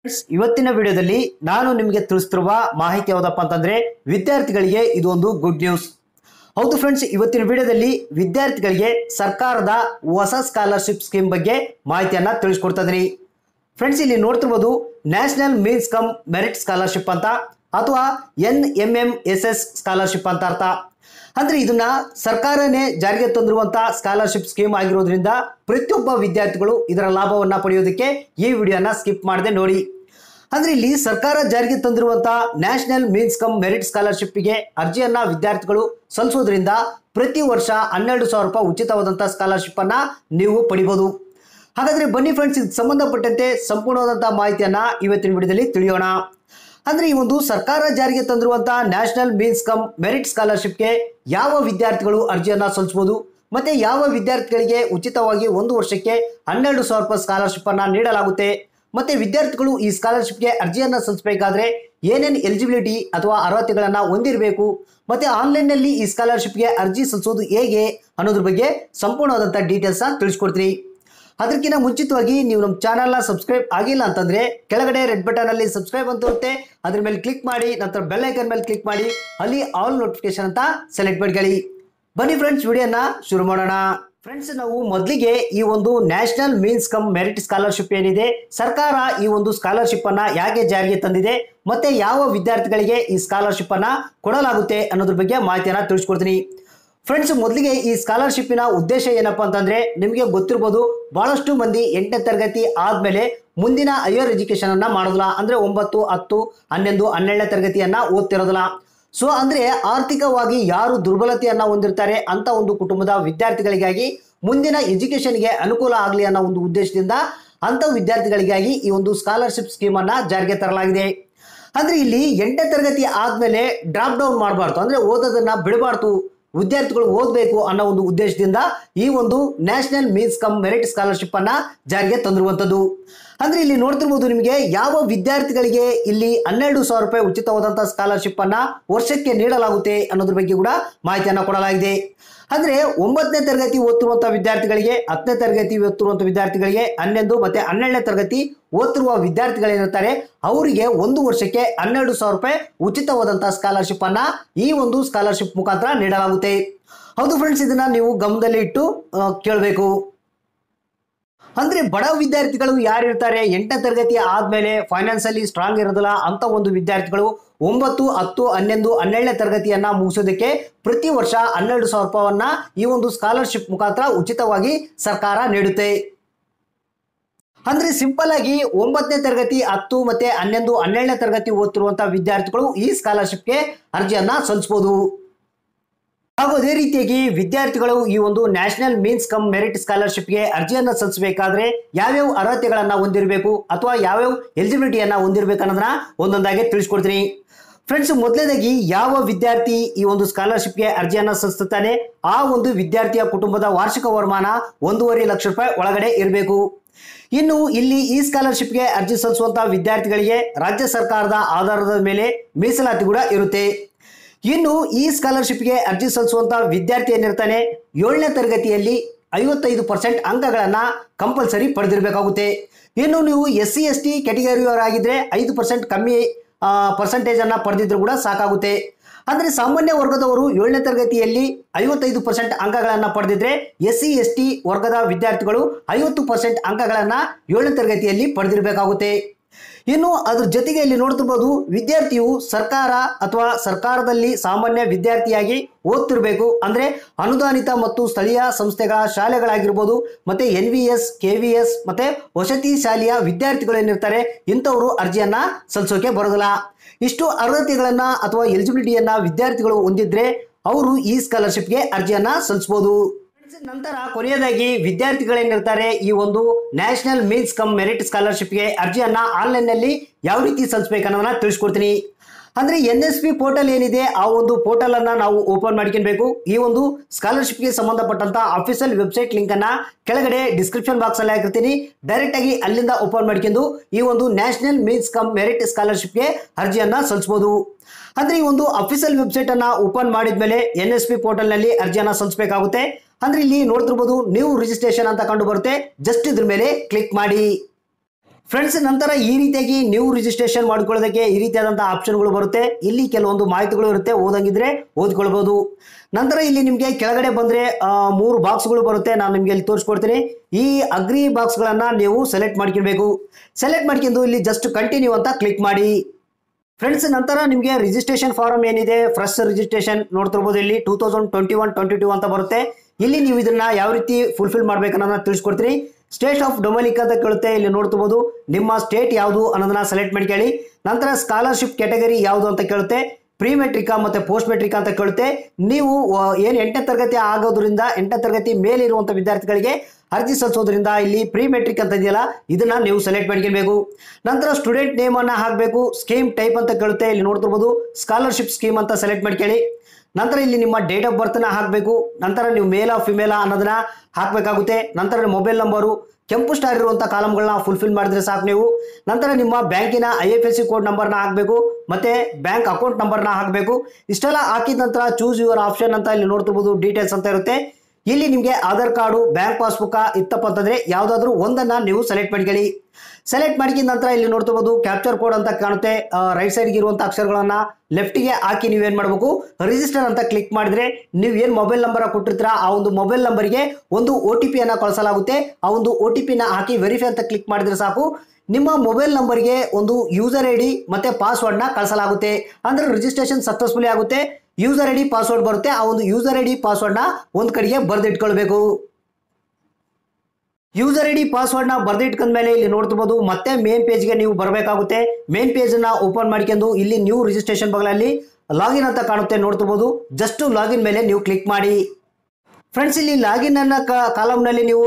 ಇವತ್ತಿನ ವಿಡಿಯೋದಲ್ಲಿ ನಾನು ನಿಮಗೆ ತಿಳಿಸುತ್ತಿರುವ ಮಾಹಿತಿ ಯಾವುದಪ್ಪ ಅಂತಂದ್ರೆ ವಿದ್ಯಾರ್ಥಿಗಳಿಗೆ ಇದು ಒಂದು ಗುಡ್ ನ್ಯೂಸ್. ಹೌದು ಫ್ರೆಂಡ್ಸ್, ಇವತ್ತಿನ ವಿಡಿಯೋದಲ್ಲಿ ವಿದ್ಯಾರ್ಥಿಗಳಿಗೆ ಸರ್ಕಾರದ ಹೊಸ ಸ್ಕಾಲರ್ಶಿಪ್ ಸ್ಕೀಮ್ ಬಗ್ಗೆ ಮಾಹಿತಿಯನ್ನ ತಿಳಿಸ್ಕೊಡ್ತಾ ಇದೀನಿ. ಫ್ರೆಂಡ್ಸ್, ಇಲ್ಲಿ ನೋಡ್ತಿರ್ಬೋದು national means cum merit scholarship ಅಂತ ಅಥವಾ NMMSS ಸ್ಕಾಲರ್ಶಿಪ್ ಅಂತ ಅರ್ಥ. ಅಂದ್ರೆ ಇದನ್ನ ಸರ್ಕಾರನೇ ಜಾರಿಗೆ ತಂದಿರುವಂತಹ ಸ್ಕಾಲರ್ಶಿಪ್ ಸ್ಕೀಮ್ ಆಗಿರೋದ್ರಿಂದ ಪ್ರತಿಯೊಬ್ಬ ವಿದ್ಯಾರ್ಥಿಗಳು ಇದರ ಲಾಭವನ್ನ ಪಡೆಯೋದಕ್ಕೆ ಈ ವಿಡಿಯೋನ ಸ್ಕಿಪ್ ಮಾಡದೆ ನೋಡಿ. ಅಂದ್ರೆ ಇಲ್ಲಿ ಸರ್ಕಾರ ಜಾರಿಗೆ ತಂದಿರುವಂತಹ ನ್ಯಾಷನಲ್ ಮೀನ್ಸ್ ಕಮ್ ಮೆರಿಟ್ ಸ್ಕಾಲರ್ಶಿಪ್ಗೆ ಅರ್ಜಿಯನ್ನ ವಿದ್ಯಾರ್ಥಿಗಳು ಸಲ್ಲಿಸೋದ್ರಿಂದ ಪ್ರತಿ ವರ್ಷ 12,000 ರೂಪಾಯಿ ಉಚಿತವಾದಂತಹ ಸ್ಕಾಲರ್ಶಿಪ್ ಅನ್ನ ನೀವು ಪಡಿಬಹುದು. ಹಾಗಾದ್ರೆ ಬನ್ನಿ ಫ್ರೆಂಡ್ಸ್, ಇದಕ್ಕೆ ಸಂಬಂಧಪಟ್ಟಂತೆ ಸಂಪೂರ್ಣವಾದಂತಹ ಮಾಹಿತಿಯನ್ನ ಇವತ್ತಿನ ವಿಡಿಯೋದಲ್ಲಿ ತಿಳಿಯೋಣ. ಅಂದ್ರೆ ಈ ಒಂದು ಸರ್ಕಾರ ಜಾರಿಗೆ ತಂದಿರುವಂತಹ ನ್ಯಾಷನಲ್ ಮೀನ್ಸ್ ಕಮ್ ಮೆರಿಟ್ ಸ್ಕಾಲರ್ಶಿಪ್ಗೆ ಯಾವ ವಿದ್ಯಾರ್ಥಿಗಳು ಅರ್ಜಿಯನ್ನ ಸಲ್ಲಿಸಬಹುದು, ಮತ್ತೆ ಯಾವ ವಿದ್ಯಾರ್ಥಿಗಳಿಗೆ ಉಚಿತವಾಗಿ 1 ವರ್ಷಕ್ಕೆ 12,000 ರೂಪಾಯಿ ಸ್ಕಾಲರ್ಶಿಪ್ ಅನ್ನ ನೀಡಲಾಗುತ್ತೆ, ಮತ್ತೆ ವಿದ್ಯಾರ್ಥಿಗಳು ಈ ಸ್ಕಾಲರ್ಶಿಪ್ಗೆ ಅರ್ಜಿಯನ್ನ ಸಲ್ಲಿಸಬೇಕಾದ್ರೆ ಏನೇನು ಎಲಿಜಿಬಿಲಿಟಿ ಅಥವಾ ಅರ್ಹತೆಗಳನ್ನ ಹೊಂದಿರಬೇಕು, ಮತ್ತೆ ಆನ್ಲೈನ್ನಲ್ಲಿ ಈ ಸ್ಕಾಲರ್ಶಿಪ್ಗೆ ಅರ್ಜಿ ಸಲ್ಲಿಸೋದು ಹೇಗೆ ಅನ್ನೋದ್ರ ಬಗ್ಗೆ ಸಂಪೂರ್ಣವಾದಂಥ ಡೀಟೇಲ್ಸ್ ತಿಳಿಸ್ಕೊಡ್ತೀನಿ. ಅದಕ್ಕಿಂತ ಮುಂಚಿತವಾಗಿ ನೀವು ನಮ್ಮ ಚಾನಲ್ನ ಸಬ್ಸ್ಕ್ರೈಬ್ ಆಗಿಲ್ಲ ಅಂತಂದ್ರೆ ಕೆಳಗಡೆ ರೆಡ್ ಬಟನ್ ಅಲ್ಲಿ ಸಬ್ಸ್ಕ್ರೈಬ್ ಅಂತ ಇರುತ್ತೆ, ಅದ್ರ ಮೇಲೆ ಕ್ಲಿಕ್ ಮಾಡಿ, ನಂತರ ಬೆಲ್ ಐಕನ್ ಮೇಲೆ ಕ್ಲಿಕ್ ಮಾಡಿ, ಅಲ್ಲಿ ಆಲ್ ನೋಟಿಫಿಕೇಶನ್ ಅಂತ ಸೆಲೆಕ್ಟ್ ಮಾಡ್ಕೊಳ್ಳಿ. ಬನ್ನಿ ಫ್ರೆಂಡ್ಸ್, ವಿಡಿಯೋನ ಶುರು ಮಾಡೋಣ. ಫ್ರೆಂಡ್ಸ್, ನಾವು ಮೊದಲಿಗೆ ಈ ಒಂದು national means cum merit scholarship ಏನಿದೆ, ಸರ್ಕಾರ ಈ ಒಂದು ಸ್ಕಾಲರ್ಶಿಪ್ ಅನ್ನ ಯಾಕೆ ಜಾರಿಗೆ ತಂದಿದೆ, ಮತ್ತೆ ಯಾವ ವಿದ್ಯಾರ್ಥಿಗಳಿಗೆ ಈ ಸ್ಕಾಲರ್ಶಿಪ್ ಅನ್ನ ಕೊಡಲಾಗುತ್ತೆ ಅನ್ನೋದ್ರ ಬಗ್ಗೆ ಮಾಹಿತಿಯನ್ನ ತಿಳಿಸ್ಕೊಡ್ತೀನಿ. ಫ್ರೆಂಡ್ಸ್, ಮೊದಲಿಗೆ ಈ ಸ್ಕಾಲರ್ಶಿಪ್ಪಿನ ಉದ್ದೇಶ ಏನಪ್ಪಾ ಅಂತಂದ್ರೆ ನಿಮಗೆ ಗೊತ್ತಿರಬಹುದು, ಬಹಳಷ್ಟು ಮಂದಿ 8ನೇ ತರಗತಿ ಆದ್ಮೇಲೆ ಮುಂದಿನ ಹೈಯರ್ ಎಜುಕೇಶನ್ ಅನ್ನ ಮಾಡೋದಿಲ್ಲ. ಅಂದ್ರೆ 9, 10, 11, 12ನೇ ತರಗತಿಯನ್ನ ಓದ್ತಿರೋದಿಲ್ಲ. ಸೊ ಅಂದ್ರೆ ಆರ್ಥಿಕವಾಗಿ ಯಾರು ದುರ್ಬಲತೆಯನ್ನ ಹೊಂದಿರ್ತಾರೆ ಅಂತ ಒಂದು ಕುಟುಂಬದ ವಿದ್ಯಾರ್ಥಿಗಳಿಗಾಗಿ ಮುಂದಿನ ಎಜುಕೇಶನ್ಗೆ ಅನುಕೂಲ ಆಗಲಿ ಅನ್ನೋ ಒಂದು ಉದ್ದೇಶದಿಂದ ಅಂತ ವಿದ್ಯಾರ್ಥಿಗಳಿಗಾಗಿ ಈ ಒಂದು ಸ್ಕಾಲರ್ಶಿಪ್ ಸ್ಕೀಮ್ ಅನ್ನ ಜಾರಿಗೆ ತರಲಾಗಿದೆ. ಅಂದ್ರೆ ಇಲ್ಲಿ 8ನೇ ತರಗತಿ ಆದ್ಮೇಲೆ ಡ್ರಾಪ್ ಡೌನ್ ಮಾಡಬಾರ್ದು, ಅಂದ್ರೆ ಓದೋದನ್ನ ಬಿಡಬಾರ್ದು, ವಿದ್ಯಾರ್ಥಿಗಳು ಓದಬೇಕು ಅನ್ನೋ ಒಂದು ಉದ್ದೇಶದಿಂದ ಈ ಒಂದು national means cum merit scholarship ಅನ್ನ ಜಾರಿಗೆ ತಂದಿರುವಂತದ್ದು. ಅಂದ್ರೆ ಇಲ್ಲಿ ನೋಡ್ತಿರ್ಬೋದು, ನಿಮಗೆ ಯಾವ ವಿದ್ಯಾರ್ಥಿಗಳಿಗೆ ಇಲ್ಲಿ 12,000 ರೂಪಾಯಿ ಉಚಿತವಾದಂತಹ ಸ್ಕಾಲರ್ಶಿಪ್ ಅನ್ನ ವರ್ಷಕ್ಕೆ ನೀಡಲಾಗುತ್ತೆ ಅನ್ನೋದ್ರ ಬಗ್ಗೆ ಕೂಡ ಮಾಹಿತಿಯನ್ನ ಕೊಡಲಾಗಿದೆ. ಅಂದ್ರೆ 9ನೇ ತರಗತಿ ಓದ್ತಿರುವಂತಹ ವಿದ್ಯಾರ್ಥಿಗಳಿಗೆ, 10ನೇ ತರಗತಿ ಓದ್ತಿರುವಂತಹ ವಿದ್ಯಾರ್ಥಿಗಳಿಗೆ, 11 ಮತ್ತೆ 12ನೇ ತರಗತಿ ಓದ್ತಿರುವ ವಿದ್ಯಾರ್ಥಿಗಳೇನಿರ್ತಾರೆ ಅವರಿಗೆ 1 ವರ್ಷಕ್ಕೆ 12,000 ರೂಪಾಯಿ ಉಚಿತವಾದಂತಹ ಸ್ಕಾಲರ್ಶಿಪ್ ಅನ್ನ ಈ ಒಂದು ಸ್ಕಾಲರ್ಶಿಪ್ ಮುಖಾಂತರ ನೀಡಲಾಗುತ್ತೆ. ಹೌದು ಫ್ರೆಂಡ್ಸ್, ಇದನ್ನ ನೀವು ಗಮನದಲ್ಲಿ ಇಟ್ಟು ಕೇಳಬೇಕು. ಅಂದ್ರೆ ಬಡ ವಿದ್ಯಾರ್ಥಿಗಳು ಯಾರಿರ್ತಾರೆ, 8ನೇ ತರಗತಿ ಆದ್ಮೇಲೆ ಫೈನಾನ್ಸಿಯಲಿ ಸ್ಟ್ರಾಂಗ್ ಇರೋದಿಲ್ಲ ಅಂತ ಒಂದು ವಿದ್ಯಾರ್ಥಿಗಳು 9, 10, 11, 12ನೇ ತರಗತಿಯನ್ನ ಮುಗಿಸೋದಕ್ಕೆ ಪ್ರತಿ ವರ್ಷ 12,000 ರೂಪಾಯಿಯನ್ನ ಈ ಒಂದು ಸ್ಕಾಲರ್ಶಿಪ್ ಮುಖಾಂತರ ಉಚಿತವಾಗಿ ಸರ್ಕಾರ ನೀಡುತ್ತೆ. ಅಂದ್ರೆ ಸಿಂಪಲ್ ಆಗಿ 9ನೇ ತರಗತಿ, 10 ಮತ್ತೆ 11, 12ನೇ ತರಗತಿ ಓದ್ತಿರುವಂತಹ ವಿದ್ಯಾರ್ಥಿಗಳು ಈ ಸ್ಕಾಲರ್ಶಿಪ್ಗೆ ಅರ್ಜಿಯನ್ನ ಸಲ್ಲಿಸಬಹುದು. ಹಾಗೂ ಅದೇ ರೀತಿಯಾಗಿ ವಿದ್ಯಾರ್ಥಿಗಳು ಈ ಒಂದು ನ್ಯಾಷನಲ್ ಮೀನ್ಸ್ ಕಮ್ ಮೆರಿಟ್ ಸ್ಕಾಲರ್ಶಿಪ್ಗೆ ಅರ್ಜಿಯನ್ನ ಸಲ್ಲಿಸಬೇಕಾದ್ರೆ ಯಾವ್ಯಾವ ಅರ್ಹತೆಗಳನ್ನ ಹೊಂದಿರಬೇಕು ಅಥವಾ ಯಾವ್ಯಾವ ಎಲಿಜಿಬಿಲಿಟಿಯನ್ನ ಹೊಂದಿರಬೇಕು ಅನ್ನೋದನ್ನ ಒಂದೊಂದಾಗಿ ತಿಳಿಸ್ಕೊಡ್ತೀನಿ. ಫ್ರೆಂಡ್ಸ್, ಮೊದಲನೇದಾಗಿ ಯಾವ ವಿದ್ಯಾರ್ಥಿ ಈ ಒಂದು ಸ್ಕಾಲರ್ಶಿಪ್ಗೆ ಅರ್ಜಿಯನ್ನ ಸಲ್ಲಿಸುತ್ತಾನೆ ಆ ಒಂದು ವಿದ್ಯಾರ್ಥಿಯ ಕುಟುಂಬದ ವಾರ್ಷಿಕ ವರಮಾನ 1.5 ಲಕ್ಷ ರೂಪಾಯಿ ಒಳಗಡೆ ಇರಬೇಕು. ಇನ್ನು ಇಲ್ಲಿ ಈ ಸ್ಕಾಲರ್ಶಿಪ್ಗೆ ಅರ್ಜಿ ಸಲ್ಲಿಸುವಂತಹ ವಿದ್ಯಾರ್ಥಿಗಳಿಗೆ ರಾಜ್ಯ ಸರ್ಕಾರದ ಆಧಾರದ ಮೇಲೆ ಮೀಸಲಾತಿ ಕೂಡ ಇರುತ್ತೆ. ಇನ್ನು ಈ ಸ್ಕಾಲರ್ಶಿಪ್ಗೆ ಅರ್ಜಿ ಸಲ್ಲಿಸುವಂತಹ ವಿದ್ಯಾರ್ಥಿ ಏನಿರ್ತಾನೆ 7ನೇ ತರಗತಿಯಲ್ಲಿ 55% ಅಂಕಗಳನ್ನ ಕಂಪಲ್ಸರಿ ಪಡೆದಿರಬೇಕಾಗುತ್ತೆ. ಇನ್ನು ನೀವು SC ST ಕ್ಯಾಟಗರಿಯವರಾಗಿದ್ರೆ 5% ಕಮ್ಮಿ ಪರ್ಸೆಂಟೇಜ್ ಅನ್ನ ಪಡೆದಿದ್ರು ಕೂಡ ಸಾಕಾಗುತ್ತೆ. ಅಂದ್ರೆ ಸಾಮಾನ್ಯ ವರ್ಗದವರು 7ನೇ ತರಗತಿಯಲ್ಲಿ 55% ಅಂಕಗಳನ್ನ ಪಡೆದಿದ್ರೆ SC ST ವರ್ಗದ ವಿದ್ಯಾರ್ಥಿಗಳು 50% ಅಂಕಗಳನ್ನ 7ನೇ ತರಗತಿಯಲ್ಲಿ ಪಡೆದಿರಬೇಕಾಗುತ್ತೆ. ಇನ್ನು ಅದ್ರ ಜೊತೆಗೆ ಇಲ್ಲಿ ನೋಡ್ತಿರ್ಬೋದು, ವಿದ್ಯಾರ್ಥಿಯು ಸರ್ಕಾರ ಅಥವಾ ಸರ್ಕಾರದಲ್ಲಿ ಸಾಮಾನ್ಯ ವಿದ್ಯಾರ್ಥಿಯಾಗಿ ಓದ್ತಿರ್ಬೇಕು. ಅಂದ್ರೆ ಅನುದಾನಿತ ಮತ್ತು ಸ್ಥಳೀಯ ಸಂಸ್ಥೆಗಳ ಶಾಲೆಗಳಾಗಿರ್ಬೋದು, ಮತ್ತೆ NVS, KVS ಮತ್ತೆ ವಸತಿ ಶಾಲೆಯ ವಿದ್ಯಾರ್ಥಿಗಳು ಏನಿರ್ತಾರೆ ಇಂಥವರು ಅರ್ಜಿಯನ್ನ ಸಲ್ಲಿಸೋಕೆ ಬರೋದಿಲ್ಲ. ಇಷ್ಟು ಅರ್ಹತೆಗಳನ್ನ ಅಥವಾ ಎಲಿಜಿಬಿಲಿಟಿಯನ್ನ ವಿದ್ಯಾರ್ಥಿಗಳು ಹೊಂದಿದ್ರೆ ಅವರು ಈ ಸ್ಕಾಲರ್ಶಿಪ್ಗೆ ಅರ್ಜಿಯನ್ನ ಸಲ್ಲಿಸಬಹುದು. ನಂತರ ಕೊನೆಯದಾಗಿ ವಿದ್ಯಾರ್ಥಿಗಳೇನಿರ್ತಾರೆ ಈ ಒಂದು ನ್ಯಾಷನಲ್ ಮೀನ್ಸ್ ಕಮ್ ಮೆರಿಟ್ ಸ್ಕಾಲರ್ಶಿಪ್ಗೆ ಅರ್ಜಿಯನ್ನ ಆನ್ಲೈನ್ ನಲ್ಲಿ ಯಾವ ರೀತಿ ಸಲ್ಲಿಸಬೇಕು ಅನ್ನೋದನ್ನ ತಿಳಿಸ್ಕೊಡ್ತೀನಿ. ಅಂದ್ರೆ NSP ಪೋರ್ಟಲ್ ಏನಿದೆ ಆ ಒಂದು ಪೋರ್ಟಲ್ ಅನ್ನ ನಾವು ಓಪನ್ ಮಾಡ್ಕೊಬೇಕು. ಈ ಒಂದು ಸ್ಕಾಲರ್ಶಿಪ್ಗೆ ಸಂಬಂಧಪಟ್ಟಂತ ಅಫಿಷಿಯಲ್ ವೆಬ್ಸೈಟ್ ಲಿಂಕ್ ಅನ್ನ ಕೆಳಗಡೆ ಡಿಸ್ಕ್ರಿಪ್ಷನ್ ಬಾಕ್ಸ್ ಅಲ್ಲಿ ಹಾಕಿರ್ತೀನಿ. ಡೈರೆಕ್ಟ್ ಆಗಿ ಅಲ್ಲಿಂದ ಓಪನ್ ಮಾಡ್ಕೊಂಡು ಈ ಒಂದು ನ್ಯಾಷನಲ್ ಮೀನ್ಸ್ ಕಮ್ ಮೆರಿಟ್ ಸ್ಕಾಲರ್ಶಿಪ್ಗೆ ಅರ್ಜಿಯನ್ನ ಸಲ್ಲಿಸಬಹುದು. ಅಂದ್ರೆ ಈ ಒಂದು ಅಫಿಷಿಯಲ್ ವೆಬ್ಸೈಟ್ ಅನ್ನ ಓಪನ್ ಮಾಡಿದ್ಮೇಲೆ NSP ಪೋರ್ಟಲ್ ನಲ್ಲಿ ಅರ್ಜಿಯನ್ನ ಸಲ್ಲಿಸಬೇಕಾಗುತ್ತೆ. ಅಂದ್ರೆ ಇಲ್ಲಿ ನೋಡ್ತಿರ್ಬೋದು ನ್ಯೂ ರಿಜಿಸ್ಟ್ರೇಷನ್ ಅಂತ ಕಂಡು ಬರುತ್ತೆ, ಜಸ್ಟ್ ಇದ್ರ ಮೇಲೆ ಕ್ಲಿಕ್ ಮಾಡಿ. ಫ್ರೆಂಡ್ಸ್, ನಂತರ ಈ ರೀತಿಯಾಗಿ ನೀವು ರಿಜಿಸ್ಟ್ರೇಷನ್ ಮಾಡ್ಕೊಳ್ಳೋದಕ್ಕೆ ಈ ರೀತಿಯಾದಂತಹ ಆಪ್ಷನ್ಗಳು ಬರುತ್ತೆ. ಇಲ್ಲಿ ಕೆಲವೊಂದು ಮಾಹಿತಿಗಳು ಇರುತ್ತೆ, ಓದಂಗಿದ್ರೆ ಓದ್ಕೊಳ್ಬಹುದು. ನಂತರ ಇಲ್ಲಿ ನಿಮಗೆ ಕೆಳಗಡೆ ಬಂದ್ರೆ 3 ಬಾಕ್ಸ್ಗಳು ಬರುತ್ತೆ. ನಾನು ನಿಮಗೆ ಇಲ್ಲಿ ತೋರಿಸ್ಕೊಡ್ತೀನಿ. ಈ ಅಗ್ರಿ ಬಾಕ್ಸ್ಗಳನ್ನ ನೀವು ಸೆಲೆಕ್ಟ್ ಮಾಡ್ಕೊಳ್ಬೇಕು. ಸೆಲೆಕ್ಟ್ ಮಾಡ್ಕೊಂಡು ಇಲ್ಲಿ ಜಸ್ಟ್ ಕಂಟಿನ್ಯೂ ಅಂತ ಕ್ಲಿಕ್ ಮಾಡಿ. ಫ್ರೆಂಡ್ಸ್, ನಂತರ ನಿಮಗೆ ರಿಜಿಸ್ಟ್ರೇಷನ್ ಫಾರಂ ಏನಿದೆ, ಫ್ರೆಶ್ ರಿಜಿಸ್ಟ್ರೇಷನ್ ನೋಡ್ತಿರ್ಬೋದು. ಇಲ್ಲಿ 2021-22 ಅಂತ ಬರುತ್ತೆ. ಇಲ್ಲಿ ನೀವು ಇದನ್ನ ಯಾವ ರೀತಿ ಫುಲ್ಫಿಲ್ ಮಾಡ್ಬೇಕನ್ನೋದನ್ನ ತಿಳಿಸ್ಕೊಡ್ತೀನಿ. ಸ್ಟೇಟ್ ಆಫ್ ಡೊಮೆನಿಕ್ ಅಂತ ಕೇಳುತ್ತೆ. ಇಲ್ಲಿ ನೋಡ್ತಿರ್ಬೋದು ನಿಮ್ಮ ಸ್ಟೇಟ್ ಯಾವುದು ಅನ್ನೋದನ್ನ ಸೆಲೆಕ್ಟ್ ಮಾಡ್ಕೊಳ್ಳಿ. ನಂತರ ಸ್ಕಾಲರ್ಶಿಪ್ ಕ್ಯಾಟಗರಿ ಯಾವುದು ಅಂತ ಕೇಳುತ್ತೆ. ಪ್ರೀ ಮೆಟ್ರಿಕಾ ಮತ್ತೆ ಪೋಸ್ಟ್ ಮೆಟ್ರಿಕಾ ಅಂತ ಕೇಳುತ್ತೆ. ನೀವು ಏನು 8ನೇ ತರಗತಿ ಆಗೋದ್ರಿಂದ 8ನೇ ತರಗತಿ ಮೇಲಿರುವಂಥ ವಿದ್ಯಾರ್ಥಿಗಳಿಗೆ ಅರ್ಜಿ ಸಲ್ಲಿಸೋದ್ರಿಂದ ಇಲ್ಲಿ ಪ್ರೀ ಮೆಟ್ರಿಕ್ ಅಂತ ಇದೆಯಲ್ಲ, ಇದನ್ನ ನೀವು ಸೆಲೆಕ್ಟ್ ಮಾಡ್ಕೊಳ್ಬೇಕು. ನಂತರ ಸ್ಟೂಡೆಂಟ್ ನೇಮ್ ಅನ್ನ ಹಾಕಬೇಕು. ಸ್ಕೀಮ್ ಟೈಪ್ ಅಂತ ಕೇಳುತ್ತೆ. ಇಲ್ಲಿ ನೋಡ್ತಿರ್ಬೋದು ಸ್ಕಾಲರ್ಶಿಪ್ ಸ್ಕೀಮ್ ಅಂತ ಸೆಲೆಕ್ಟ್ ಮಾಡ್ಕೊಳ್ಳಿ. ನಂತರ ಇಲ್ಲಿ ನಿಮ್ಮ ಡೇಟ್ ಆಫ್ ಬರ್ತ್ನ ಹಾಕಬೇಕು. ನಂತರ ನೀವು ಮೇಲಾ ಫಿಮೇಲಾ ಅನ್ನೋದನ್ನ ಹಾಕಬೇಕಾಗುತ್ತೆ. ನಂತರ ಮೊಬೈಲ್ ನಂಬರು ಕೆಂಪು ಸ್ಟಾರ್ ಇರುವಂಥ ಕಾಲಮ್ಗಳನ್ನ ಫುಲ್ಫಿಲ್ ಮಾಡಿದ್ರೆ ಸಾಕು ನೀವು. ನಂತರ ನಿಮ್ಮ ಬ್ಯಾಂಕಿನ IFSC ಕೋಡ್ ನಂಬರ್ನ ಹಾಕಬೇಕು, ಮತ್ತೆ ಬ್ಯಾಂಕ್ ಅಕೌಂಟ್ ನಂಬರ್ನ ಹಾಕಬೇಕು. ಇಷ್ಟೆಲ್ಲ ಹಾಕಿದ ನಂತರ ಚೂಸ್ ಯುವರ್ ಆಪ್ಷನ್ ಅಂತ ಇಲ್ಲಿ ನೋಡ್ತಿರ್ಬೋದು ಡೀಟೇಲ್ಸ್ ಅಂತ ಇರುತ್ತೆ. ಇಲ್ಲಿ ನಿಮಗೆ ಆಧಾರ್ ಕಾರ್ಡು, ಬ್ಯಾಂಕ್ ಪಾಸ್ಬುಕ್ ಇತ್ತಪ್ಪ ಅಂತಂದ್ರೆ ಯಾವುದಾದ್ರೂ ಒಂದನ್ನ ನೀವು ಸೆಲೆಕ್ಟ್ ಮಾಡ್ಕೊಳ್ಳಿ. ಸೆಲೆಕ್ಟ್ ಮಾಡಿದ ನಂತರ ಇಲ್ಲಿ ನೋಡ್ತಿರ್ಬೋದು ಕ್ಯಾಪ್ಚರ್ ಕೋಡ್ ಅಂತ ಕಾಣುತ್ತೆ. ರೈಟ್ ಸೈಡ್ಗೆ ಇರುವಂಥ ಅಕ್ಷರಗಳನ್ನ ಲೆಫ್ಟಿಗೆ ಹಾಕಿ ನೀವೇನು ಮಾಡಬೇಕು, ರಿಜಿಸ್ಟರ್ ಅಂತ ಕ್ಲಿಕ್ ಮಾಡಿದ್ರೆ ನೀವು ಏನು ಮೊಬೈಲ್ ನಂಬರ್ ಕೊಟ್ಟಿರ್ತೀರಾ ಆ ಒಂದು ಮೊಬೈಲ್ ನಂಬರ್ಗೆ ಒಂದು OTP ಅನ್ನ ಕಳಿಸಲಾಗುತ್ತೆ. ಆ ಒಂದು OTP ನ ಹಾಕಿ ವೆರಿಫೈ ಅಂತ ಕ್ಲಿಕ್ ಮಾಡಿದ್ರೆ ಸಾಕು, ನಿಮ್ಮ ಮೊಬೈಲ್ ನಂಬರ್ಗೆ ಒಂದು ಯೂಸರ್ ID ಮತ್ತೆ ಪಾಸ್ವರ್ಡ್ನ ಕಳಿಸಲಾಗುತ್ತೆ. ಅಂದ್ರೆ ರಿಜಿಸ್ಟ್ರೇಷನ್ ಸಕ್ಸಸ್ಫುಲಿ ಆಗುತ್ತೆ. ಯೂಸರ್ ID ಪಾಸ್ವರ್ಡ್ ಬರುತ್ತೆ. ಆ ಒಂದು ಯೂಸರ್ ID ಪಾಸ್ವರ್ಡ್ನ ಒಂದು ಕಡೆಗೆ ಬರೆದಿಟ್ಕೊಳ್ಬೇಕು. ಯೂಸರ್ ID ಪಾಸ್ವರ್ಡ್ನ ಬರೆದಿಟ್ಕೊಂಡ್ಮೇಲೆ ಇಲ್ಲಿ ನೋಡ್ತಿರ್ಬೋದು ಮತ್ತೆ ಮೇನ್ ಪೇಜ್ಗೆ ನೀವು ಬರಬೇಕಾಗುತ್ತೆ. ಮೇನ್ ಪೇಜನ್ನ ಓಪನ್ ಮಾಡ್ಕೊಂಡು ಇಲ್ಲಿ ನ್ಯೂ ರಿಜಿಸ್ಟ್ರೇಷನ್ ಬಗಲಲ್ಲಿ ಲಾಗಿನ್ ಅಂತ ಕಾಣುತ್ತೆ ನೋಡ್ತಿರ್ಬೋದು. ಜಸ್ಟ್ ಲಾಗಿನ್ ಮೇಲೆ ನೀವು ಕ್ಲಿಕ್ ಮಾಡಿ. ಫ್ರೆಂಡ್ಸ್, ಇಲ್ಲಿ ಲಾಗಿನ್ ಅನ್ನ ಕಾಲಮ್ನಲ್ಲಿ ನೀವು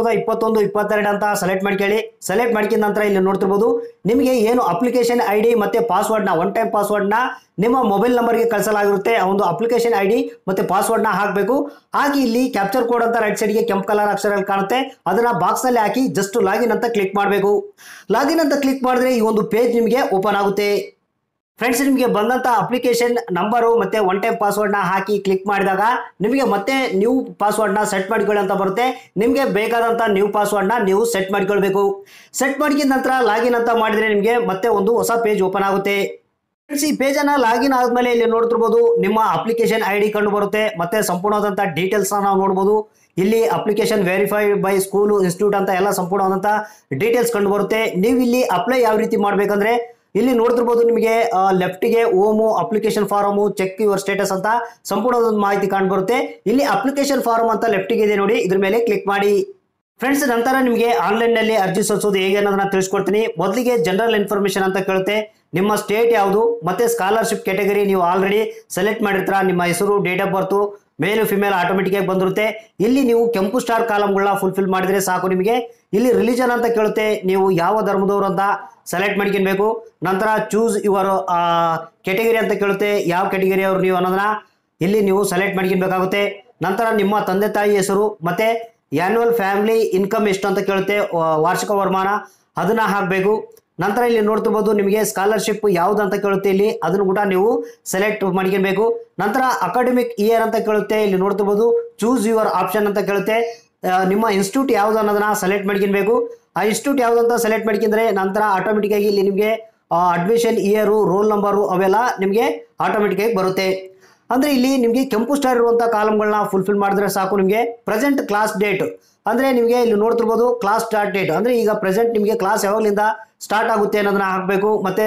2021-22 ಅಂತ ಸೆಲೆಕ್ಟ್ ಮಾಡ್ಕೊಳ್ಳಿ. ಸೆಲೆಕ್ಟ್ ಮಾಡ್ಕೊಂಡ ನಂತರ ಇಲ್ಲಿ ನೋಡ್ತಿರ್ಬೋದು ನಿಮಗೆ ಏನು ಅಪ್ಲಿಕೇಶನ್ ID ಮತ್ತೆ ಪಾಸ್ವರ್ಡ್ನ ಒನ್ ಟೈಮ್ ಪಾಸ್ವರ್ಡ್ನ ನಿಮ್ಮ ಮೊಬೈಲ್ ನಂಬರ್ಗೆ ಕಳಿಸಲಾಗಿರುತ್ತೆ. ಆ ಒಂದು ಅಪ್ಲಿಕೇಶನ್ ID ಮತ್ತೆ ಪಾಸ್ವರ್ಡ್ನ ಹಾಕಬೇಕು. ಹಾಕಿ ಇಲ್ಲಿ ಕ್ಯಾಪ್ಚರ್ ಕೋಡ್ ಅಂತ ರೈಟ್ ಸೈಡ್ಗೆ ಕೆಂಪು ಕಲರ್ ಅಕ್ಷರದಲ್ಲಿ ಕಾಣುತ್ತೆ. ಅದನ್ನ ಬಾಕ್ಸ್ನಲ್ಲಿ ಹಾಕಿ ಜಸ್ಟ್ ಲಾಗಿನ್ ಅಂತ ಕ್ಲಿಕ್ ಮಾಡಬೇಕು. ಲಾಗಿನ್ ಅಂತ ಕ್ಲಿಕ್ ಮಾಡಿದ್ರೆ ಈ ಒಂದು ಪೇಜ್ ನಿಮಗೆ ಓಪನ್ ಆಗುತ್ತೆ. ಫ್ರೆಂಡ್ಸ್, ನಿಮಗೆ ಬಂದಂಥ ಅಪ್ಲಿಕೇಶನ್ ನಂಬರು ಮತ್ತೆ ಒನ್ ಟೈಮ್ ಪಾಸ್ವರ್ಡ್ನ ಹಾಕಿ ಕ್ಲಿಕ್ ಮಾಡಿದಾಗ ನಿಮಗೆ ಮತ್ತೆ ನ್ಯೂ ಪಾಸ್ವರ್ಡ್ನ ಸೆಟ್ ಮಾಡಿಕೊಳ್ಳಿ ಅಂತ ಬರುತ್ತೆ. ನಿಮಗೆ ಬೇಕಾದಂಥ ನ್ಯೂ ಪಾಸ್ವರ್ಡ್ನ ನೀವು ಸೆಟ್ ಮಾಡಿಕೊಳ್ಬೇಕು. ಸೆಟ್ ಮಾಡಿದ ನಂತರ ಲಾಗಿನ್ ಅಂತ ಮಾಡಿದರೆ ನಿಮಗೆ ಮತ್ತೆ ಒಂದು ಹೊಸ ಪೇಜ್ ಓಪನ್ ಆಗುತ್ತೆ. ಫ್ರೆಂಡ್ಸ್, ಈ ಪೇಜನ್ನು ಲಾಗಿನ್ ಆದಮೇಲೆ ಇಲ್ಲಿ ನೋಡ್ತಿರ್ಬೋದು ನಿಮ್ಮ ಅಪ್ಲಿಕೇಶನ್ ID ಕಂಡು ಬರುತ್ತೆ. ಮತ್ತೆ ಸಂಪೂರ್ಣವಾದಂಥ ಡೀಟೇಲ್ಸ್ನ ನಾವು ನೋಡ್ಬೋದು. ಇಲ್ಲಿ application verified by school institute ಅಂತ ಎಲ್ಲ ಸಂಪೂರ್ಣವಾದಂಥ ಡೀಟೇಲ್ಸ್ ಕಂಡು ಬರುತ್ತೆ. ನೀವು ಇಲ್ಲಿ ಅಪ್ಲೈ ಯಾವ ರೀತಿ ಮಾಡಬೇಕಂದ್ರೆ ಇಲ್ಲಿ ನೋಡ್ತಿರ್ಬೋದು ನಿಮಗೆ ಲೆಫ್ಟಿಗೆ home application form check your status ಅಂತ ಸಂಪೂರ್ಣವಾದ ಮಾಹಿತಿ ಕಂಡು ಬರುತ್ತೆ. ಇಲ್ಲಿ ಅಪ್ಲಿಕೇಶನ್ ಫಾರಮ್ ಅಂತ ಲೆಫ್ಟಿಗೆ ಇದೆ ನೋಡಿ, ಇದ್ರ ಮೇಲೆ ಕ್ಲಿಕ್ ಮಾಡಿ. ಫ್ರೆಂಡ್ಸ್, ನಂತರ ನಿಮಗೆ ಆನ್ಲೈನ್ನಲ್ಲಿ ಅರ್ಜಿ ಸಲ್ಲಿಸೋದು ಹೇಗೆ ಅನ್ನೋದನ್ನ ತಿಳಿಸ್ಕೊಡ್ತೀನಿ. ಮೊದಲಿಗೆ ಜನರಲ್ ಇನ್ಫಾರ್ಮೇಶನ್ ಅಂತ ಕೇಳುತ್ತೆ. ನಿಮ್ಮ ಸ್ಟೇಟ್ ಯಾವುದು ಮತ್ತೆ ಸ್ಕಾಲರ್ಶಿಪ್ ಕ್ಯಾಟಗರಿ ನೀವು ಆಲ್ರೆಡಿ ಸೆಲೆಕ್ಟ್ ಮಾಡಿರ್ತೀರ. ನಿಮ್ಮ ಹೆಸರು, date of birth, male female automatic ಆಗಿ ಬಂದಿರುತ್ತೆ. ಇಲ್ಲಿ ನೀವು ಕೆಂಪು ಸ್ಟಾರ್ ಕಾಲಮ್ಗಳನ್ನ ಫುಲ್ಫಿಲ್ ಮಾಡಿದ್ರೆ ಸಾಕು ನಿಮಗೆ. ಇಲ್ಲಿ ರಿಲಿಜನ್ ಅಂತ ಕೇಳುತ್ತೆ, ನೀವು ಯಾವ ಧರ್ಮದವರು ಅಂತ ಸೆಲೆಕ್ಟ್ ಮಾಡ್ಕೊಳ್ಬೇಕು. ನಂತರ ಚೂಸ್ ಯುವರ್ ಕ್ಯಾಟಗರಿ ಅಂತ ಕೇಳುತ್ತೆ, ಯಾವ ಕ್ಯಾಟಗರಿ ಅವರು ನೀವು ಅನ್ನೋದನ್ನ ಇಲ್ಲಿ ನೀವು ಸೆಲೆಕ್ಟ್ ಮಾಡ್ಕೊಳ್ಬೇಕಾಗುತ್ತೆ. ನಂತರ ನಿಮ್ಮ ತಂದೆ ತಾಯಿ ಹೆಸರು ಮತ್ತೆ ಆ್ಯನ್ಯುವಲ್ ಫ್ಯಾಮಿಲಿ ಇನ್ಕಮ್ ಎಷ್ಟು ಅಂತ ಕೇಳುತ್ತೆ, ವಾರ್ಷಿಕ ವರಮಾನ ಅದನ್ನ ಹಾಕಬೇಕು. ನಂತರ ಇಲ್ಲಿ ನೋಡ್ತಿರ್ಬೋದು ನಿಮಗೆ ಸ್ಕಾಲರ್ಶಿಪ್ ಯಾವ್ದು ಅಂತ ಕೇಳುತ್ತೆ. ಇಲ್ಲಿ ಅದನ್ನು ಕೂಡ ನೀವು ಸೆಲೆಕ್ಟ್ ಮಾಡ್ಕೊಳ್ಬೇಕು. ನಂತರ ಅಕಾಡೆಮಿಕ್ ಇಯರ್ ಅಂತ ಕೇಳುತ್ತೆ. ಇಲ್ಲಿ ನೋಡ್ತಿರ್ಬೋದು ಚೂಸ್ ಯುವರ್ ಆಪ್ಷನ್ ಅಂತ ಕೇಳುತ್ತೆ. ನಿಮ್ಮ ಇನ್ಸ್ಟಿಟ್ಯೂಟ್ ಯಾವ್ದು ಅನ್ನೋದನ್ನ ಸೆಲೆಕ್ಟ್ ಮಾಡ್ಕೊಳ್ಬೇಕು. ಆ ಇನ್ಸ್ಟಿಟ್ಯೂಟ್ ಯಾವ್ದು ಅಂತ ಸೆಲೆಕ್ಟ್ ಮಾಡ್ಕೊಂಡ್ರೆ ನಂತರ ಆಟೋಮೆಟಿಕ್ ಆಗಿ ಇಲ್ಲಿ ನಿಮಗೆ ಅಡ್ಮಿಷನ್ ಇಯರು, ರೋಲ್ ನಂಬರು ಅವೆಲ್ಲ ನಿಮಗೆ ಆಟೋಮೆಟಿಕ್ ಆಗಿ ಬರುತ್ತೆ. ಅಂದ್ರೆ ಇಲ್ಲಿ ನಿಮಗೆ ಕೆಂಪು ಸ್ಟಾರ್ ಇರುವಂಥ ಕಾಲಮ್ಗಳನ್ನ ಫುಲ್ಫಿಲ್ ಮಾಡಿದ್ರೆ ಸಾಕು. ನಿಮಗೆ ಪ್ರೆಸೆಂಟ್ ಕ್ಲಾಸ್ ಡೇಟ್ ಅಂದ್ರೆ ನಿಮಗೆ ಇಲ್ಲಿ ನೋಡ್ತಿರ್ಬೋದು ಕ್ಲಾಸ್ ಸ್ಟಾರ್ಟ್ ಡೇಟ್ ಅಂದ್ರೆ ಈಗ ಪ್ರೆಸೆಂಟ್ ನಿಮಗೆ ಕ್ಲಾಸ್ ಯಾವಾಗಲಿಂದ ಸ್ಟಾರ್ಟ್ ಆಗುತ್ತೆ ಅನ್ನೋದನ್ನ ಹಾಕಬೇಕು. ಮತ್ತೆ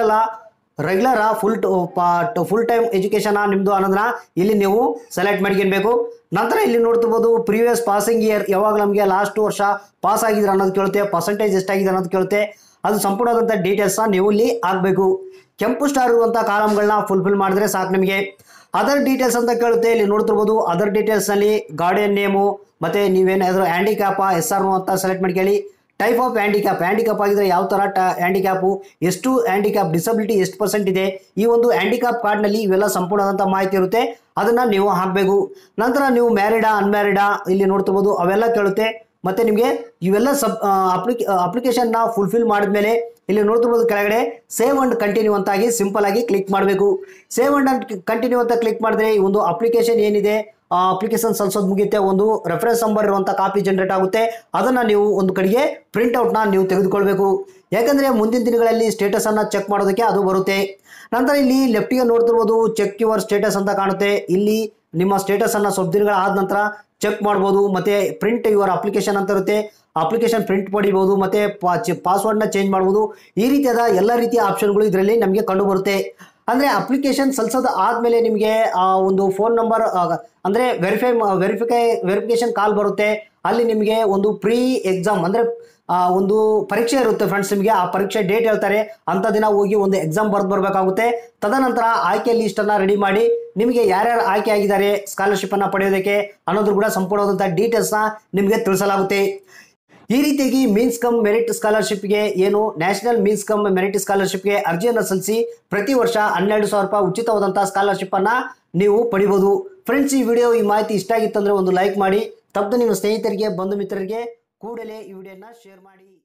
ರೆಗ್ಯುಲರ್ ಫುಲ್ ಟೈಮ್ ಎಜುಕೇಶನ್ ನಿಮ್ಮದು ಅನ್ನೋದನ್ನ ಇಲ್ಲಿ ನೀವು ಸೆಲೆಕ್ಟ್ ಮಾಡ್ಕೊಳ್ಬೇಕು. ನಂತರ ಇಲ್ಲಿ ನೋಡ್ತಿರ್ಬೋದು ಪ್ರೀವಿಯಸ್ ಪಾಸಿಂಗ್ ಇಯರ್, ಯಾವಾಗ ನಮಗೆ ಲಾಸ್ಟ್ ವರ್ಷ ಪಾಸ್ ಆಗಿದ್ರೆ ಅನ್ನೋದು ಕೇಳುತ್ತೆ, ಪರ್ಸೆಂಟೇಜ್ ಎಷ್ಟಾಗಿದೆ ಅನ್ನೋದು ಕೇಳುತ್ತೆ. ಅದು ಸಂಪೂರ್ಣವಾದಂಥ ಡೀಟೇಲ್ಸ್ನ ನೀವು ಇಲ್ಲಿ ಹಾಕಬೇಕು. ಕೆಂಪು ಸ್ಟಾರ್ ಇರುವಂಥ ಕಾಲಮ್ಗಳನ್ನ ಫುಲ್ಫಿಲ್ ಮಾಡಿದ್ರೆ ಸಾಕು ನಿಮಗೆ. ಅದರ್ ಡೀಟೇಲ್ಸ್ ಅಂತ ಕೇಳುತ್ತೆ. ಇಲ್ಲಿ ನೋಡ್ತಿರ್ಬೋದು ಅದರ್ ಡೀಟೇಲ್ಸ್ನಲ್ಲಿ ಗಾರ್ಡಿಯನ್ ನೇಮು ಮತ್ತೆ ನೀವೇನಾದರೂ ಹ್ಯಾಂಡಿಕ್ಯಾಪ SR ಅಂತ ಸೆಲೆಕ್ಟ್ ಮಾಡ್ಕೊಳ್ಳಿ. ಟೈಪ್ ಆಫ್ ಹ್ಯಾಂಡಿಕ್ಯಾಪ್ ಆಗಿದ್ರೆ ಯಾವ ಥರ ಹ್ಯಾಂಡಿಕ್ಯಾಪು, ಎಷ್ಟು ಹ್ಯಾಂಡಿಕ್ಯಾಪ್, ಡಿಸಬಿಲಿಟಿ ಎಷ್ಟು % ಇದೆ, ಈ ಒಂದು ಹ್ಯಾಂಡಿಕ್ಯಾಪ್ ಕಾರ್ಡ್ನಲ್ಲಿ ಇವೆಲ್ಲ ಸಂಪೂರ್ಣವಾದಂಥ ಮಾಹಿತಿ ಇರುತ್ತೆ. ಅದನ್ನು ನೀವು ಹಾಕಬೇಕು. ನಂತರ ನೀವು ಮ್ಯಾರಿಡಾ ಅನ್ಮ್ಯಾರಿಡಾ ಇಲ್ಲಿ ನೋಡ್ತಿರ್ಬೋದು ಅವೆಲ್ಲ ಕೇಳುತ್ತೆ. ಮತ್ತು ನಿಮಗೆ ಇವೆಲ್ಲ ಅಪ್ಲಿಕೇಶನ್ನ ಫುಲ್ಫಿಲ್ ಮಾಡಿದ್ಮೇಲೆ ಇಲ್ಲಿ ನೋಡ್ತಿರ್ಬೋದು ಕೆಳಗಡೆ ಸೇವ್ ಅಂಡ್ ಕಂಟಿನ್ಯೂ ಅಂತಾಗಿ ಸಿಂಪಲ್ ಆಗಿ ಕ್ಲಿಕ್ ಮಾಡಬೇಕು. ಸೇವ್ ಅಂಡ್ ಕಂಟಿನ್ಯೂ ಅಂತ ಕ್ಲಿಕ್ ಮಾಡಿದ್ರೆ ಈ ಒಂದು ಅಪ್ಲಿಕೇಶನ್ ಏನಿದೆ ಅಪ್ಲಿಕೇಶನ್ ಸಲ್ಲಿಸೋದು ಮುಗಿಯುತ್ತೆ. ಒಂದು ರೆಫರೆನ್ಸ್ ನಂಬರ್ ಇರುವಂಥ ಕಾಪಿ ಜನರೇಟ್ ಆಗುತ್ತೆ. ಅದನ್ನು ನೀವು ಒಂದು ಕಡೆಗೆ ಪ್ರಿಂಟ್ಔಟ್ನ ನೀವು ತೆಗೆದುಕೊಳ್ಬೇಕು. ಯಾಕಂದರೆ ಮುಂದಿನ ದಿನಗಳಲ್ಲಿ ಸ್ಟೇಟಸನ್ನು ಚೆಕ್ ಮಾಡೋದಕ್ಕೆ ಅದು ಬರುತ್ತೆ. ನಂತರ ಇಲ್ಲಿ ಲೆಫ್ಟಿಗೆ ನೋಡ್ತಿರ್ಬೋದು ಚೆಕ್ ಯುವರ್ ಸ್ಟೇಟಸ್ ಅಂತ ಕಾಣುತ್ತೆ. ಇಲ್ಲಿ ನಿಮ್ಮ ಸ್ಟೇಟಸನ್ನು ಸ್ವಲ್ಪ ದಿನಗಳ ಆದ ನಂತರ ಚೆಕ್ ಮಾಡ್ಬೋದು. ಮತ್ತು ಪ್ರಿಂಟ್ ಯುವರ್ ಅಪ್ಲಿಕೇಶನ್ ಅಂತ ಇರುತ್ತೆ, ಅಪ್ಲಿಕೇಶನ್ ಪ್ರಿಂಟ್ ಪಡಿಬೋದು ಮತ್ತು ಪಾಸ್ವರ್ಡ್ನ ಚೇಂಜ್ ಮಾಡ್ಬೋದು. ಈ ರೀತಿಯಾದ ಎಲ್ಲ ರೀತಿಯ ಆಪ್ಷನ್ಗಳು ಇದರಲ್ಲಿ ನಮಗೆ ಕಂಡು ಬರುತ್ತೆ. ಅಂದರೆ ಅಪ್ಲಿಕೇಶನ್ ಸಲ್ಲಿಸೋದು ಆದಮೇಲೆ ನಿಮಗೆ ಒಂದು ಫೋನ್ ನಂಬರ್ ಅಂದರೆ ವೆರಿಫಿಕೇಷನ್ ಕಾಲ್ ಬರುತ್ತೆ. ಅಲ್ಲಿ ನಿಮಗೆ ಒಂದು ಪ್ರೀ ಎಕ್ಸಾಮ್ ಅಂದರೆ ಒಂದು ಪರೀಕ್ಷೆ ಇರುತ್ತೆ ಫ್ರೆಂಡ್ಸ್. ನಿಮಗೆ ಆ ಪರೀಕ್ಷೆ ಡೇಟ್ ಹೇಳ್ತಾರೆ, ಅಂಥ ದಿನ ಹೋಗಿ ಒಂದು ಎಕ್ಸಾಮ್ ಬರೆದು ಬರಬೇಕಾಗುತ್ತೆ. ತದನಂತರ ಆಯ್ಕೆ ಲೀಸ್ಟನ್ನು ರೆಡಿ ಮಾಡಿ ನಿಮಗೆ ಯಾರ್ಯಾರು ಆಯ್ಕೆ ಆಗಿದ್ದಾರೆ ಸ್ಕಾಲರ್ಶಿಪ್ಪನ್ನು ಪಡೆಯೋದಕ್ಕೆ ಅನ್ನೋದ್ರ ಕೂಡ ಸಂಪೂರ್ಣವಾದಂಥ ಡೀಟೇಲ್ಸ್ನ ನಿಮಗೆ ತಿಳಿಸಲಾಗುತ್ತೆ. ಈ ರೀತಿಯಾಗಿ ಮೀನ್ಸ್ ಕಮ್ ಮೆರಿಟ್ ಸ್ಕಾಲರ್ಶಿಪ್ಗೆ ಏನು ನ್ಯಾಷನಲ್ ಮೀನ್ಸ್ ಕಮ್ ಮೆರಿಟ್ ಸ್ಕಾಲರ್ಶಿಪ್ಗೆ ಅರ್ಜಿಯನ್ನು ಸಲ್ಲಿಸಿ ಪ್ರತಿ ವರ್ಷ 12,000 ರೂಪಾಯಿ ಉಚಿತವಾದಂಥ ಸ್ಕಾಲರ್ಶಿಪ್ಪನ್ನು ನೀವು ಪಡಿಬೋದು. ಫ್ರೆಂಡ್ಸ್, ಈ ಮಾಹಿತಿ ಇಷ್ಟ ಆಗಿತ್ತು ಅಂದರೆ ಒಂದು ಲೈಕ್ ಮಾಡಿ, ತಪ್ಪದೆ ನಿಮ್ಮ ಸ್ನೇಹಿತರಿಗೆ ಬಂಧು ಮಿತ್ರರಿಗೆ ಕೂಡಲೇ ಈ ವಿಡಿಯೋನ ಶೇರ್ ಮಾಡಿ.